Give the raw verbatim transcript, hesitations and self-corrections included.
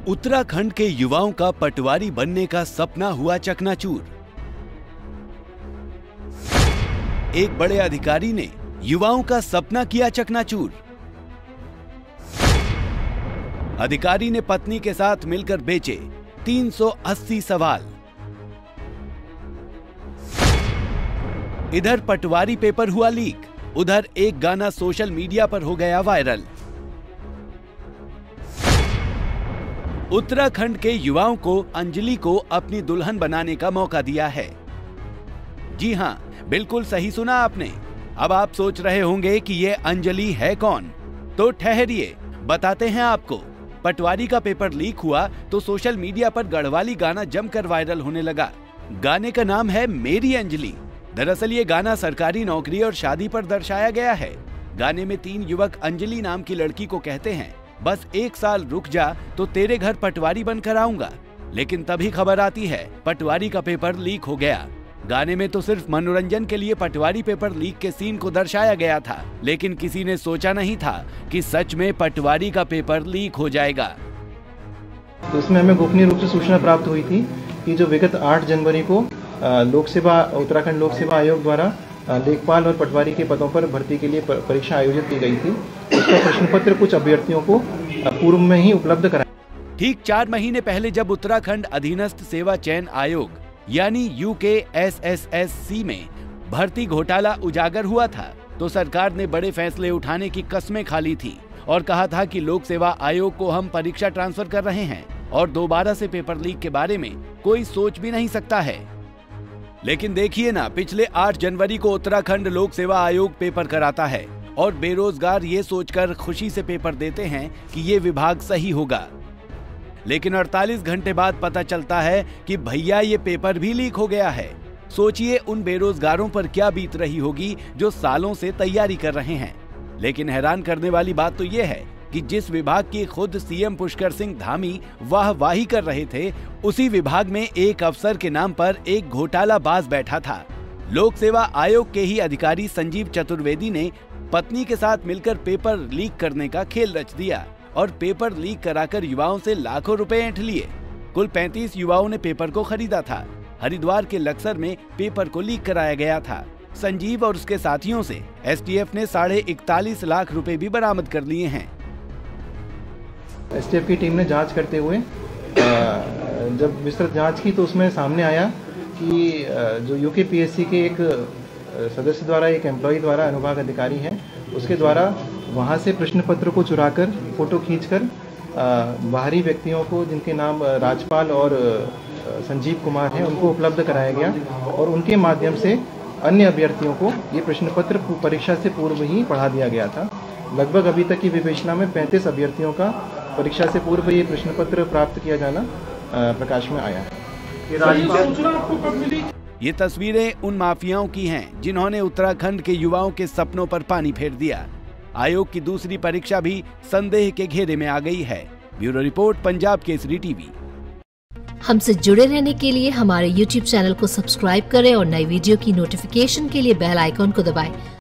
उत्तराखंड के युवाओं का पटवारी बनने का सपना हुआ चकनाचूर। एक बड़े अधिकारी ने युवाओं का सपना किया चकनाचूर। अधिकारी ने पत्नी के साथ मिलकर बेचे तीन सौ अस्सी सवाल। इधर पटवारी पेपर हुआ लीक, उधर एक गाना सोशल मीडिया पर हो गया वायरल। उत्तराखंड के युवाओं को अंजलि को अपनी दुल्हन बनाने का मौका दिया है। जी हां, बिल्कुल सही सुना आपने। अब आप सोच रहे होंगे कि ये अंजलि है कौन, तो ठहरिए, बताते हैं आपको। पटवारी का पेपर लीक हुआ तो सोशल मीडिया पर गढ़वाली गाना जमकर वायरल होने लगा। गाने का नाम है मेरी अंजलि। दरअसल ये गाना सरकारी नौकरी और शादी पर दर्शाया गया है। गाने में तीन युवक अंजलि नाम की लड़की को कहते हैं, बस एक साल रुक जा तो तेरे घर पटवारी बनकर आऊंगा। लेकिन तभी खबर आती है पटवारी का पेपर लीक हो गया। गाने में तो सिर्फ मनोरंजन के लिए पटवारी पेपर लीक के सीन को दर्शाया गया था, लेकिन किसी ने सोचा नहीं था कि सच में पटवारी का पेपर लीक हो जाएगा। तो इसमें हमें गोपनीय रूप से सूचना प्राप्त हुई थी कि जो विगत आठ जनवरी को लोक सेवा उत्तराखंड लोक सेवा आयोग द्वारा लेखपाल और पटवारी के पदों पर भर्ती के लिए परीक्षा आयोजित की गई थी। उसका प्रश्न पत्र कुछ अभ्यर्थियों को पूर्व में ही उपलब्ध कराया। ठीक चार महीने पहले जब उत्तराखंड अधीनस्थ सेवा चयन आयोग यानी यू के एस एस एस सी में भर्ती घोटाला उजागर हुआ था, तो सरकार ने बड़े फैसले उठाने की कस्में खा ली थी और कहा था कि लोक सेवा आयोग को हम परीक्षा ट्रांसफर कर रहे हैं और दोबारा से पेपर लीक के बारे में कोई सोच भी नहीं सकता है। लेकिन देखिए ना, पिछले आठ जनवरी को उत्तराखंड लोक सेवा आयोग पेपर कराता है और बेरोजगार ये सोचकर खुशी से पेपर देते हैं कि ये विभाग सही होगा। लेकिन अड़तालीस घंटे बाद पता चलता है कि भैया ये पेपर भी लीक हो गया है। सोचिए उन बेरोजगारों पर क्या बीत रही होगी जो सालों से तैयारी कर रहे हैं। लेकिन हैरान करने वाली बात तो ये है कि जिस विभाग की खुद सीएम पुष्कर सिंह धामी वाहवाही कर रहे थे, उसी विभाग में एक अफसर के नाम पर एक घोटालाबाज बैठा था। लोक सेवा आयोग के ही अधिकारी संजीव चतुर्वेदी ने पत्नी के साथ मिलकर पेपर लीक करने का खेल रच दिया और पेपर लीक कराकर युवाओं से लाखों रुपए ऐंठ लिए। कुल पैंतीस युवाओं ने पेपर को खरीदा था। हरिद्वार के लक्सर में पेपर को लीक कराया गया था। संजीव और उसके साथियों से एस टी एफ ने साढ़े इकतालीस लाख रुपए भी बरामद कर लिए हैं। एस टी एफ की टीम ने जांच करते हुए जब विस्तृत जांच की तो उसमें सामने आया कि जो यू के पी एस सी के एक सदस्य द्वारा, एक एम्प्लॉय द्वारा, अनुभाग अधिकारी हैं, उसके द्वारा वहाँ से प्रश्न पत्र को चुराकर फोटो खींचकर बाहरी व्यक्तियों को, जिनके नाम राजपाल और संजीव कुमार हैं, उनको उपलब्ध कराया गया और उनके माध्यम से अन्य अभ्यर्थियों को ये प्रश्न पत्र परीक्षा से पूर्व ही पढ़ा दिया गया था। लगभग अभी तक की विवेचना में पैंतीस अभ्यर्थियों का परीक्षा से पूर्व ये प्रश्न पत्र प्राप्त किया जाना प्रकाश में आया। ये तस्वीरें उन माफियाओं की हैं जिन्होंने उत्तराखंड के युवाओं के सपनों पर पानी फेर दिया। आयोग की दूसरी परीक्षा भी संदेह के घेरे में आ गई है। Bureau report, Punjab Kesari TV. हमसे जुड़े रहने के लिए हमारे यूट्यूब चैनल को सब्सक्राइब करें और नई वीडियो की नोटिफिकेशन के लिए बेल आइकॉन को दबाएं।